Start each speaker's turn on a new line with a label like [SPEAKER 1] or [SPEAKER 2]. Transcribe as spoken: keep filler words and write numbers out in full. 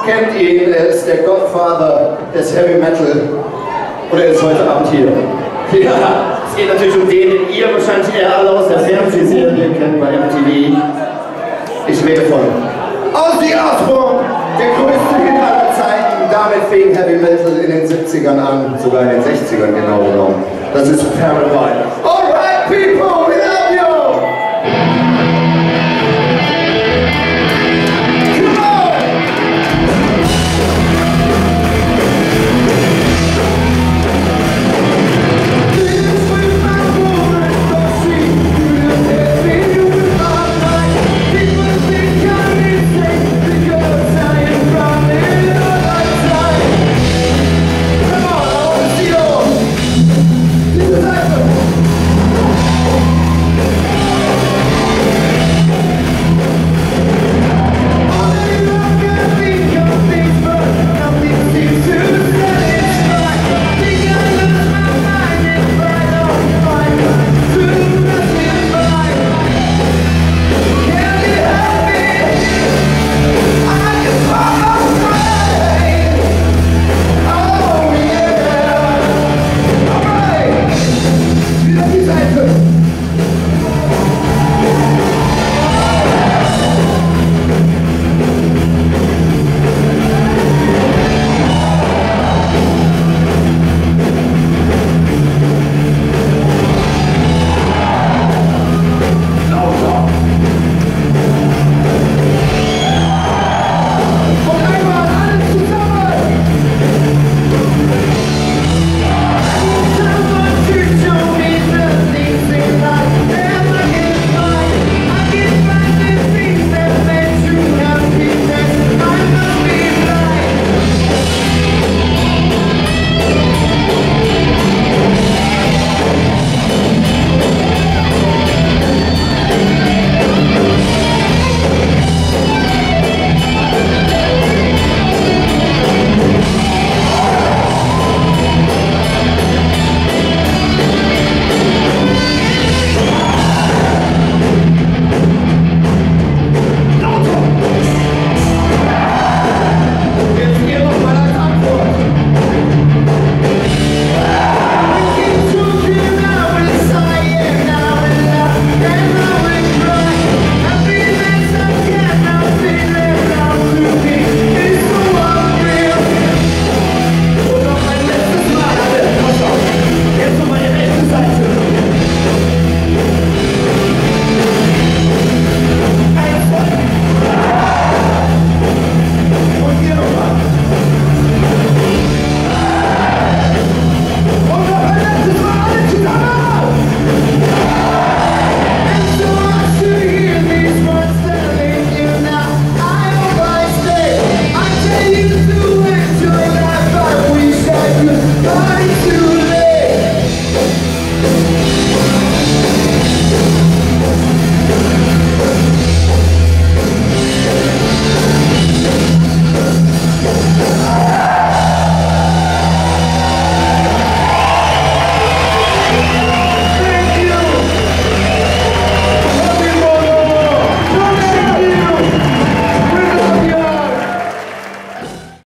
[SPEAKER 1] kennt ihn, er ist der Godfather des Heavy Metal und er ist heute Abend hier. Ja, es geht natürlich um den, den ihr wahrscheinlich eher alle aus der Fernsehserie kennt bei M T V. Ich rede von Ozzy Osbourne, der größte Hit aller Zeiten. Damit fing Heavy Metal in den siebzigern an, sogar in den sechzigern genau genommen. Das ist Paranoid.